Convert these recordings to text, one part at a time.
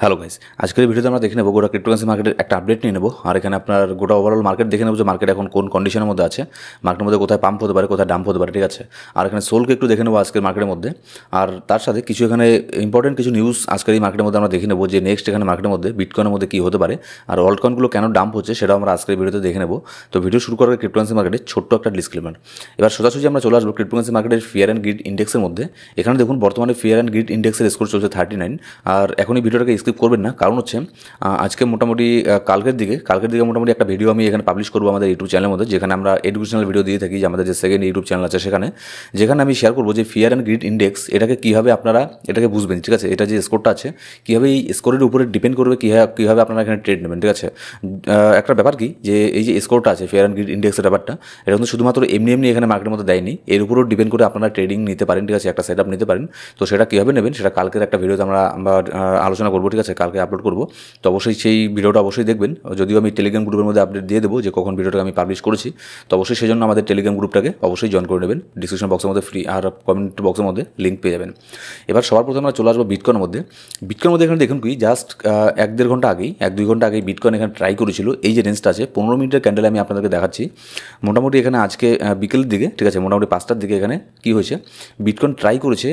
Hello guys, আজকের ভিডিওতে আমরা দেখে নেব গোটা ক্রিপ্টোকারেন্সি মার্কেটের একটা আপডেট নিয়ে নেব। আর এখানে আপনার গোটা ওভারঅল মার্কেট দেখে নেব যে মার্কেট এখন কোন কন্ডিশনের মধ্যে আছে, মার্কেটের মধ্যে কোথায় পাম্প হতে পারে, কোথায় ডাম্প হতে পারে, ঠিক আছে। আর এখানে সোলকে একটু দেখে নেব আজকের মার্কেটের মধ্যে। আর তার সাথে কিছু এখানে ইম্পর্টেন্ট কিছু নিউজ আজকের এই মার্কেটের মধ্যে আমরা দেখে নেব যে নেক্সট এখানে মার্কেটের মধ্যে বিটকয়েনের মধ্যে কী হতে পারে, আর অল্ট কয়েনগুলো কেন ডাম্প হচ্ছে সেটাও আমরা আজকের ভিডিওতে দেখে নেব। তো ভিডিও শুরু করার ক্রিপ্টোকারেন্সি মার্কেটের ছোট্ট একটা ডিসক্লেমার। এবার সোজাসুজি আমরা চলে আসবো ক্রিপ্টোকারেন্সি মার্কেটের ফিয়ার অ্যান্ড গ্রিড ইন্ডেক্সের মধ্যে। এখানে দেখুন বর্তমানে ফিয়ার অ্যান্ড গ্রিড ইন্ডেক্সের স্কোর চলছে 39। আর এখন এই ভিডিওটাকে স্কিপ করবেন না, কারণ হচ্ছে আজকে মোটামুটি কালকের দিকে মোটামুটি একটা ভিডিও আমি এখানে পাবলিশ করবো আমাদের ইউটিউব চ্যানেলের মধ্যে, যেখানে আমরা এডুকেশনাল ভিডিও দিয়ে থাকি, যে আমাদের যে সেকেন্ড ইউটিউব চ্যানেল আছে যেখানে আমি শেয়ার করবো যে ফিয়ার অ্যান্ড গ্রিড ইন্ডেক্স এটাকে কীভাবে আপনারা এটাকে বুঝবেন, ঠিক আছে। এটা যে স্কোরটা আছে কীভাবে এই স্কোরের উপরে ডিপেন্ড করবে কীভাবে আপনারা এখানে ট্রেড নেবেন, ঠিক আছে। একটা ব্যাপার কি যে এই যে স্কোরটা আছে ফিয়ার অ্যান্ড গ্রিড ইন্ডেক্সের ব্যাপারটা, এটা কিন্তু শুধুমাত্র এমনি এখানে মার্কেটের মধ্যে দেয়নি, এর উপরেও ডিপেন্ড করে আপনারা ট্রেডিং নিতে পারেন, ঠিক আছে, একটা সেট আপ নিতে পারেন। তো সেটা কীভাবে নেবেন সেটা কালকের একটা ভিডিওতে আমরা আলোচনা করবো, ঠিক আছে, কালকে আপলোড করবো। তো অবশ্যই সেই ভিডিওটা অবশ্যই দেখবেন, যদিও আমি টেলিগ্রাম গ্রুপের মধ্যে আপডেট দিয়ে দেবো যে কখন ভিডিওটাকে আমি পাবলিশ করেছি। তো অবশ্যই সেই জন্য আমাদের টেলিগ্রাম গ্রুপটাকে অবশ্যই জয়েন করে নেবেন, ডিসক্রিপশন বক্সের মধ্যে ফ্রি আর কমেন্ট বক্সের মধ্যে লিঙ্ক পেয়ে যাবেন। এবার সবার প্রথমে আমরা চলে আসবো বিটকয়েনের মধ্যে। এখানে দেখুন কি জাস্ট 1-2 ঘন্টা আগেই বিটকয়েন এখানে ট্রাই করেছিল এই যে রেঞ্জটা আছে 15 মিনিটের ক্যান্ডেলে আমি আপনাদেরকে দেখাচ্ছি। মোটামুটি এখানে আজকে বিকেলের দিকে, ঠিক আছে, মোটামুটি 5টার দিকে এখানে কী হয়েছে, বিটকয়েন ট্রাই করেছে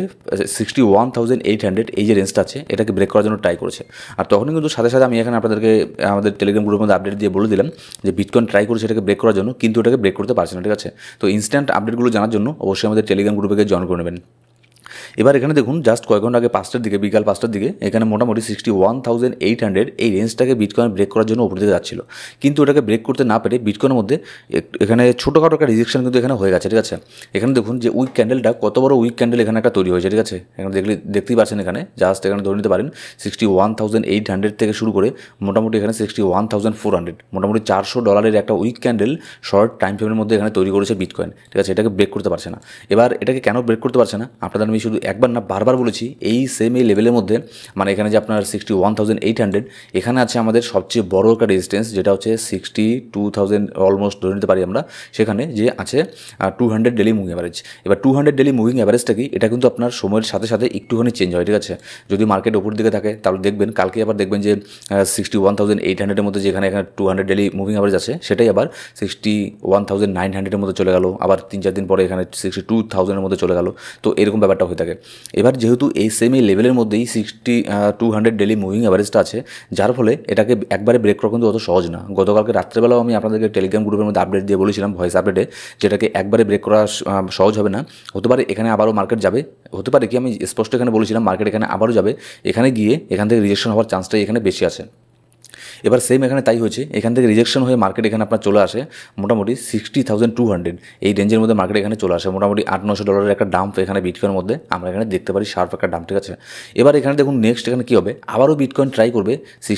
61,800 এই যে রেঞ্জটা আছে এটাকে ব্রেক করার জন্য ট্রাই করেছে। আর তখনই কিন্তু সাথে সাথে আমি এখানে আপনাদেরকে আমাদের টেলিগ্রাম গ্রুপের মধ্যে আপডেট দিয়ে বলে দিলাম যে বিটকয়েন ট্রাই করেছে এটাকে ব্রেক করার জন্য, কিন্তু এটাকে ব্রেক করতে পারছে না, ঠিক আছে। তো ইনস্ট্যান্ট আপডেটগুলো জানার জন্য অবশ্যই আমাদের টেলিগ্রাম গ্রুপে জয়েন করে নেবেন। এবার এখানে দেখুন জাস্ট কয়েক ঘন্টা আগে বিকাল 5টার দিকে এখানে মোটামুটি 61,800 এই রেঞ্জটাকে বিটকয়েন ব্রেক করার জন্য উপর দিকে যাচ্ছিল, কিন্তু ওটাকে ব্রেক করতে না পেরে বিটকয়েনের মধ্যে এখানে ছোটোখাটো একটা রিজেকশন কিন্তু এখানে হয়ে গেছে, ঠিক আছে। এখানে দেখুন যে উইক ক্যান্ডেলটা কত বড় উইক ক্যান্ডেল এখানে একটা তৈরি হয়েছে, ঠিক আছে। এখানে দেখতেই পাচ্ছেন, এখানে জাস্ট এখানে ধরে নিতে পারেন 61,800 থেকে শুরু করে মোটামুটি এখানে 61,400, মোটামুটি $400 একটা উইক ক্যান্ডেল শর্ট টাইম ফ্রেমের মধ্যে এখানে তৈরি করেছে বিটকয়েন, ঠিক আছে। এটাকে ব্রেক করতে পারছে না। এবার এটাকে কেন ব্রেক করতে পারছে না আপনাদের আমি শুধু একবার না বারবার বলেছি, এই লেভেলের মধ্যে মানে এখানে যে আপনার 61,800 এখানে আছে আমাদের সবচেয়ে বড় একটা রেজিস্ট্যান্স, যেটা হচ্ছে 62,000 অলমোস্ট ধরে নিতে পারি আমরা, সেখানে যে আছে 200 ডেলি মুভিং অ্যাভারেজ। এবার 200 ডেলি মুভিং অ্যাভারেজটা কি, এটা কিন্তু আপনার সময়ের সাথে সাথে একটুখানি চেঞ্জ হয়, ঠিক আছে। যদি মার্কেট ওপর দিকে থাকে তাহলে দেখবেন কালকে আবার দেখবেন যে 61,800-এর মধ্যে যেখানে 200 ডেলি মুভিং অ্যাভারেজ আছে সেটাই আবার 61,900-এর মধ্যে চলে গেল, আবার 3-4 দিন পরে এখানে 62,000-এর মধ্যে চলে গেল। তো এরকম ব্যাপারটা হয়ে থাকে। এবার যেহেতু এই লেভেলের মধ্যেই 200 ডেলি মুভিং অ্যাভারেজটা আছে, যার ফলে এটাকে একবারে ব্রেক করা কিন্তু অত সহজ না। গতকালকে রাত্রেবেলাও আমি আপনাদেরকে টেলিগ্রাম গ্রুপের মধ্যে আপডেট দিয়ে বলেছিলাম, ভয়েস আপডেটে, যেটাকে একবারে ব্রেক করা সহজ হবে না। হতে পারে এখানে আবারও মার্কেট যাবে, হতে পারে কি আমি স্পষ্ট এখানে বলেছিলাম মার্কেট এখানে আবারও যাবে, এখানে গিয়ে এখান থেকে রিজেকশন হওয়ার চান্সটাই এখানে বেশি আছে। এবার এখানে তাই হয়েছে, এখান থেকে রিজেকশন হয়ে মার্কেট এখানে আপনার চলে আসে মোটামুটি 60,200 এই রেঞ্জের মধ্যে মার্কেট এখানে চলে আসে, মোটামুটি $800-900 একটা ডাম্প এখানে বিটকয়েনের মধ্যে আমরা এখানে দেখতে পারি, শার্প একটা ডাম্প, ঠিক আছে। এবার এখানে দেখুন নেক্সট এখানে কী হবে, আবারও বিটকয়েন ট্রাই করবে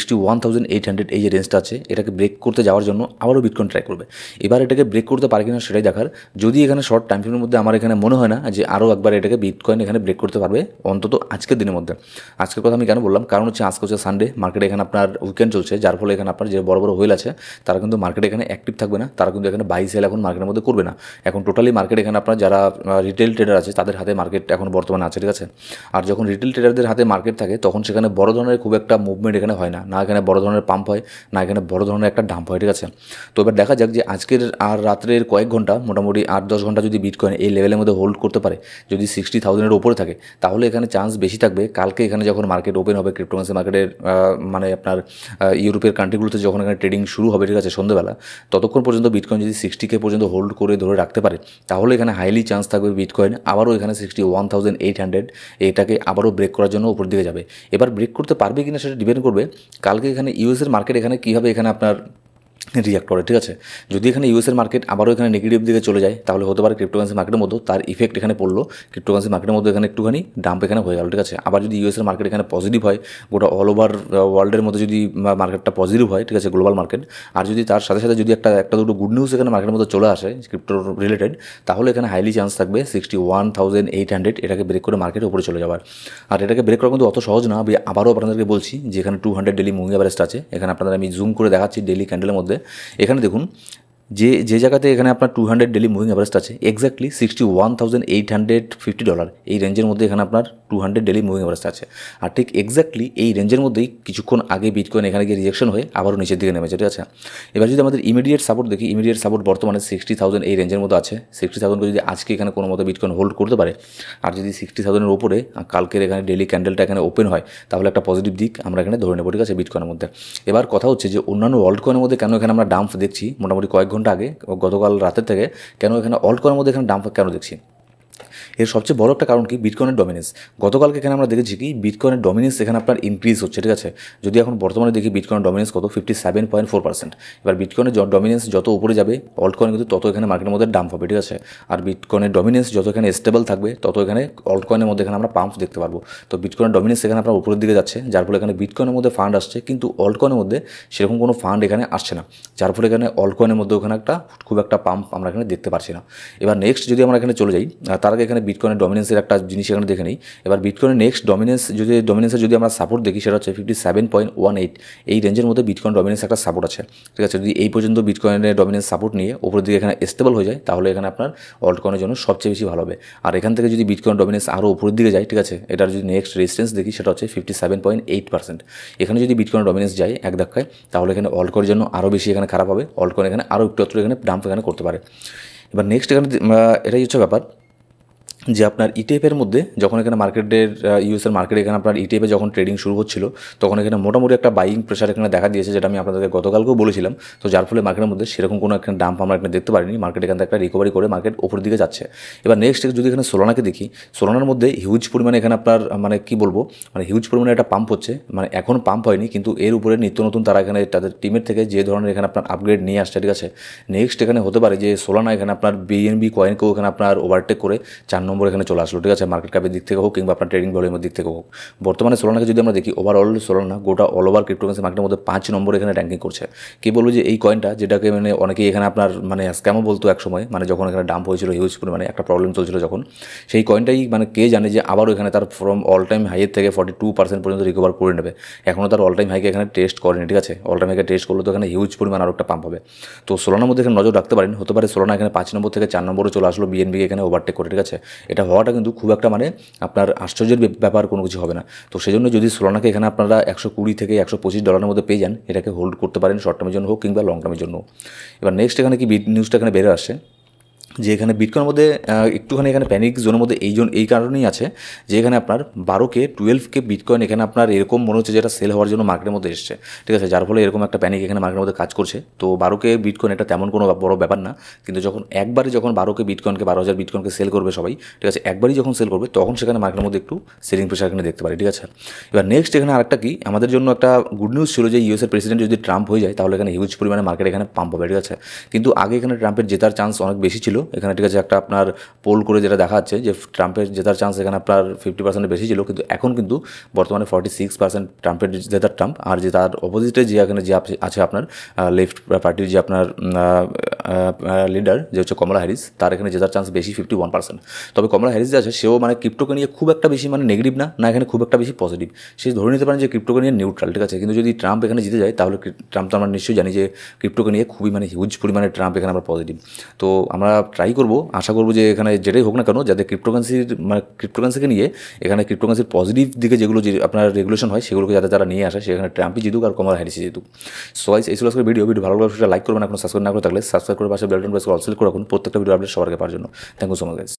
61,800 এই যে রেঞ্জটা আছে এটাকে ব্রেক করতে যাওয়ার জন্য আবারও বিটকয়েন ট্রাই করবে। এবার এটাকে ব্রেক করতে পারে কিনা সেটাই দেখার। যদি এখানে শর্ট টাইম ফ্রেমের মধ্যে আমার এখানে মনে হয় না যে আরও একবার এটাকে বিটকয়েন এখানে ব্রেক করতে পারবে, অন্তত আজকের দিনের মধ্যে। আজকের কথা আমি কেন বললাম, কারণ হচ্ছে আজকে হচ্ছে সানডে, মার্কেট এখানে আপনার উইকেন্ড চলছে, যার ফলে এখানে আপনার যে বড় বড় হোয়েল আছে তারা কিন্তু মার্কেটে এখানে অ্যাক্টিভ থাকবে না, তারা কিন্তু এখানে বাই সেল এখন মার্কেটের মধ্যে করবে না। এখন টোটালি মার্কেট এখানে আপনার যারা রিটেল ট্রেডার আছে তাদের হাতে মার্কেট এখন বর্তমানে আছে, ঠিক আছে। আর যখন রিটেল ট্রেডারদের হাতে মার্কেট থাকে তখন সেখানে বড় ধরনের খুব একটা মুভমেন্ট এখানে হয় না, না এখানে বড় ধরনের পাম্প হয়, না এখানে বড় ধরনের একটা ডাম্প হয়, ঠিক আছে। তো এবার দেখা যাক যে আজকের আর রাত্রের কয়েক ঘন্টা, মোটামুটি 8-10 ঘন্টা যদি বিটকয়েন এই লেভেলের মধ্যে হোল্ড করতে পারে, যদি 60,000-এর ওপরে থাকে, তাহলে এখানে চান্স বেশি থাকবে কালকে এখানে যখন মার্কেট ওপেন হবে ক্রিপ্টোকারেন্সি মার্কেটের, মানে আপনার ইউরোপের কান্ট্রিগুলোতে যখন এখানে ট্রেডিং শুরু হবে, ঠিক আছে, সন্ধ্যেবেলা, ততক্ষণ পর্যন্ত বিটকয়েন যদি 60K পর্যন্ত হোল্ড করে ধরে রাখতে পারে, তাহলে এখানে হাইলি চান্স থাকবে বিটকয়েন আবারও এখানে 61,800 এটাকে আবারও ব্রেক করার জন্য উপর দিকে যাবে। এবার ব্রেক করতে পারবে কিনা সেটা ডিপেন্ড করবে কালকে এখানে ইউএসের মার্কেট এখানে কীভাবে এখানে আপনার রিয়াক্ট করে, ঠিক আছে। যদি এখানে ইউএসের মার্কেট আবারও এখানে নেগেটিভ দিকে চলে যায়, তাহলে হতে পারে ক্রিপ্টোকারেন্সি মার্কেটের মধ্যে তার ইফেক্ট এখানে পড়লো, ক্রিপ্টোকারেন্সি মার্কেটের মধ্যে এখানে একটুখানি ডাম্প এখানে হয়ে গেল, ঠিক আছে। আবার যদি ইউএসের মার্কেট এখানে পজিটিভ হয়, গোটা অল ওভার ওয়ার্ল্ডের মধ্যে যদি মার্কেটটা পজিটিভ হয়, ঠিক আছে, গ্লোবাল মার্কেট, আর যদি তার সাথে সাথে যদি একটা দুটো গুড নিউজ এখানে মার্কেটের মধ্যে চলে আসে ক্রিপ্টো রিলেটেড, তাহলে এখানে হাইলি চান্স থাকবে 61,800 এটাকে ব্রেক করে মার্কেটের উপরে চলে যাওয়ার। আর এটাকে ব্রেক করা কিন্তু অত সহজ না, আমি আবারও আপনাদেরকে বলছি যে এখানে 200 ডেলি মুভিং অ্যাভারেজটা আছে, এখানে আপনাদের আমি জুম করে দেখাচ্ছি ডেলি ক্যান্ডেলের মধ্যে। এখানে দেখুন যে জায়গাতে এখানে আপনার 200 ডেলি মুভিং অ্যাভারেজটা আছে এক্স্যাক্টলি $61,850 এই রেঞ্জের মধ্যে এখানে আপনার 200 ডেলি মুভিং অ্যাভারেজটা আছে। আর ঠিক এক্স্যাক্টলি এই রেঞ্জের মধ্যেই কিছুক্ষণ আগে বিটকয়েন এখানে গিয়ে রিজেকশন হয়ে আবারও নিচের দিকে নেমেছে, ঠিক আছে। এবার যদি আমাদের ইমিডিয়েট সাপোর্ট দেখি, ইমিডিয়েট সাপোর্ট বর্তমানে 60,000 এই রেঞ্জের মধ্যে আছে। 60,000কে যদি আজকে এখানে কোনো মতো বিটকয়েন হোল্ড করতে পারে, আর যদি 60,000-এর উপরে কালকের এখানে ডেলি ক্যান্ডেলটা এখানে ওপেন হয়, তাহলে একটা পজিটিভ দিক আমরা এখানে ধরে নেব, ঠিক আছে, বিটকয়েনের মধ্যে। এবার কথা হচ্ছে যে অন্যান্য অল্ট কয়েনের মধ্যে কেন এখানে আমরা ডাম্প দেখছি মোটামুটি কয়েক ঘন্টা আগে, গতকাল রাতের থেকে কেন এখানে অল্ট কয়েনের মধ্যে এখানে ডাম্প কেন দেখছি? এর সবচেয়ে বড় একটা কারণ কি, বিটকয়েনের ডমিনেন্স। গতকালকে এখানে আমরা দেখেছি কি বিটকয়েনের ডমিনেন্স এখানে আপনার ইনক্রিজ হচ্ছে, ঠিক আছে। যদি এখন বর্তমানে দেখি বিটকয়েনের ডমিনেন্স কত, 57.4%। এবার বিটকয়েনের ডমিনেন্স যত উপরে যাবে অল্ট কয়েন কিন্তু তত এখানে মার্কেটের মধ্যে ডাম্প হবে, ঠিক আছে। আর বিটকয়েনের ডমিনেন্স যত এখানে স্টেবল থাকবে তত এখানে অল্ট কয়েনের মধ্যে এখানে আমরা পাম্প দেখতে পারবো। তো বিটকয়েনের ডমিনেন্স এখানে আপনার উপরের দিকে যাচ্ছে, যার ফলে এখানে বিটকয়েনের মধ্যে ফান্ড আসছে, কিন্তু অল্ট কয়েনের মধ্যে সেরকম কোনো ফান্ড এখানে আসছে না, যার ফলে এখানে অল্ট কয়েনের মধ্যে ওখানে খুব একটা পাম্প আমরা এখানে দেখতে পারছি না। এবার নেক্সট যদি আমরা এখানে চলে যাই, তার আগে এখানে বিটকয়েনের ডমিনেন্সের একটা জিনিস এখানে দেখে নিই। এবার বিটকয়েনের নেক্সট ডমিনেন্সের যদি আমরা সাপোর্ট দেখি, সেটা হচ্ছে 57.18 এই রেঞ্জের মধ্যে বিটকয়েন ডমিনেন্স একটা সাপোর্ট আছে, ঠিক আছে। যদি এই পর্যন্ত বিটকয়েনের ডমিনেন্স সাপোর্ট নিয়ে উপরের দিকে এখানে স্টেবল হয়ে যায়, তাহলে এখানে আপনার অল্ট কয়েনের জন্য সবচেয়ে বেশি ভালো হবে। আর এখান থেকে যদি বিটকয়েন ডমিনেন্স আরও উপরের দিকে যায়, ঠিক আছে, এটার যদি নেক্সট রেজিস্ট্যান্স দেখি সেটা হচ্ছে 57.8%। এখানে যদি বিটকয়েন ডমিনেন্স যায় এক ধাক্কায়, তাহলে এখানে অল্ট কয়েনের জন্য আরও বেশি এখানে খারাপ হবে, অল্ট কয়েন এখানে আরও একটু এখানে ডাম্প এখানে করতে পারে। এবার নেক্সট এখানে এটাই হচ্ছে ব্যাপার যে আপনার ইটিএফের মধ্যে যখন এখানে মার্কেটের ইউএসের মার্কেটে এখানে আপনার ইটিএফে যখন ট্রেডিং শুরু হচ্ছিল, তখন এখানে মোটামুটি একটা বাইং প্রেশার এখানে দেখা দিয়েছে, যেটা আমি আপনাদেরকে গতকালকেও বলেছিলাম। তো যার ফলে মার্কেটের মধ্যে সেরকম কোনো একটা ডাম্প আমরা এখানে দেখতে পারিনি, মার্কেট এখান থেকে একটা রিকভারি করে মার্কেট উপরের দিকে যাচ্ছে। এবার নেক্সট যদি এখানে সোলানাকে দেখি, সোলানার মধ্যে হিউজ পরিমাণে এখানে আপনার মানে কি বলবো, মানে হিউজ পরিমাণে একটা পাম্প হচ্ছে, মানে এখন পাম্প হয়নি কিন্তু এর উপরে নিত্য নতুন তারা এখানে তাদের টিমের থেকে যে ধরনের এখানে আপনার আপগ্রেড নিয়ে আসছে, ঠিক আছে। নেক্সট এখানে হতে পারে যে সোলানা এখানে আপনার বিএনবি কয়েনকেও এখানে আপনার ওভারটেক করে 4 নম্বর এখানে চলে আসলো, ঠিক আছে, মার্কেট ক্যাপের দিক থেকে হোক কিংবা আপনার ট্রেডিং ভলিউমের দিক থেকে হোক। বর্তমানে সোলানাকে যদি আমরা দেখি, ওভারঅল সোলানা গোটা অল ওভার ক্রিপ্টোকারেন্সি মার্কেটের মধ্যে 5 নম্বর এখানে র্যাঙ্কিং করছে। কি বলবো যে এই কয়েনটা, যেটাকে মানে অনেকেই এখানে আপনার মানে স্ক্যামও বলতো এক সময়, মানে যখন এখানে ডাম্প হয়েছিল হিউজ পরিমাণে একটা প্রবলেম চলছিল যখন, সেই কয়েনটাই মানে কে জানে যে আবারও এখানে তার ফ্রম অল টাইম হাইয়ের থেকে 42% পর্যন্ত রিকভার করে নেবে। এখনও তার অল টাইম হাইকে এখানে টেস্ট করেনি, ঠিক আছে। অল টাইম হাইকে টেস্ট করলে তো এখানে হিউজ পরিমাণ আরও একটা পাম্প হবে। তো সোলানার মধ্যে এখানে নজর রাখতে পারেন, হতে পারে সোলানা এখানে 5 নম্বর থেকে 4 নম্বরে চলে আসলো বিএনবিকে এখানে ওভারটেক করে, ঠিক আছে। এটা হওয়াটা কিন্তু খুব একটা মানে আপনার আশ্চর্যের ব্যাপার কোনো কিছু হবে না। তো সেই জন্য যদি সোলানাকে এখানে আপনারা $120 থেকে $125 মধ্যে পেয়ে যান, এটাকে হোল্ড করতে পারেন শর্ট টার্মের জন্য হোক কিংবা লং টার্মের জন্য। এবার নেক্সট এখানে কি নিউজটা এখানে বেরো আসছে যে এখানে বিটকয়েনের মধ্যে একটুখানি এখানে প্যানিক জোনের মধ্যে এই কারণেই আছে যে এখানে আপনার 12K 12K বিটকয়েন এখানে আপনার এরকম মনে হচ্ছে যেটা সেল হওয়ার জন্য মার্কেটের মধ্যে এসছে, ঠিক আছে, যার ফলে এরকম একটা প্যানিক এখানে মার্কেটের মধ্যে কাজ করছে। তো 12K বিটকয়েন এটা তেমন কোনো বড় ব্যাপার না, কিন্তু যখন 12K বিটকয়েনকে 12,000 বিটকয়েনকে সেল করবে সবাই, ঠিক আছে, একবারই যখন সেল করবে তখন সেখানে মার্কেটের মধ্যে একটু সেলিং প্রেশার এখানে দেখতে পারি, ঠিক আছে। এবার নেক্সট এখানে আরেকটা কি আমাদের জন্য একটা গুড নিউজ ছিল যে ইউএসের প্রেসিডেন্ট যদি ট্রাম্প হয়ে যায়, তাহলে এখানে হিউজ পরিমাণে মার্কেট এখানে পাম্প হবে, ঠিক আছে। কিন্তু আগে এখানে ট্রাম্পের জেতার চান্স অনেক বেশি ছিল এখানে, ঠিক আছে। একটা আপনার পোল করে যেটা দেখা যাচ্ছে যে ট্রাম্পের জেতার চান্স এখানে আপনার 50% বেশি ছিল, কিন্তু এখন কিন্তু বর্তমানে 46% ট্রাম্পের জেতার ট্রাম্প। আর যে তার অপোজিটে যে এখানে যে আছে আপনার লেফট পার্টির যে আপনার লিডার যে হচ্ছে কমলা হ্যারিস, তার এখানে জেতার চান্স বেশি 51%। তবে কমলা হ্যারিস যে আছে সেও মানে ক্রিপ্টোকে নিয়ে খুব একটা বেশি মানে নেগেটিভ না এখানে খুব একটা বেশি পজিটিভ, সে ধরে নিতে পারেন যে ক্রিপ্টোকে নিয়ে নিউট্রাল, ঠিক আছে। কিন্তু যদি ট্রাম্প এখানে জিতে যায়, তাহলে ট্রাম্প তো আমরা নিশ্চয়ই জানি যে ক্রিপ্টোকে নিয়ে খুবই মানে হিউজ পরিমাণে ট্রাম্প এখানে আমরা পজিটিভ। তো আমরা ট্রাই করবো, আশা করবো যে এখানে যেটাই হোক না কেন, যাতে ক্রিপ্টোকারেন্সিকে নিয়ে এখানে ক্রিপ্টোকারেন্সির পজিটিভ দিকে যেগুলো যে আপনার রেগুলেশন হয় সেগুলোকে যাতে তারা নিয়ে আসে, সেখানে ট্রাম্পই জিতুক আর কমলা হ্যারিসই জিতুক। সো এই ছিল আজকের ভিডিও ভালো লাগলে সেটা লাইক করবেন, এখন সাবস্ক্রাইব না করে থাকলে সাবস্ক্রাইব করে পাশে বেল বাটন প্রেস করে অল সিলেক্ট করে রাখুন প্রত্যেকটা ভিডিও আপডেট সবার আগে পাওয়ার জন্য। Thank you so much guys.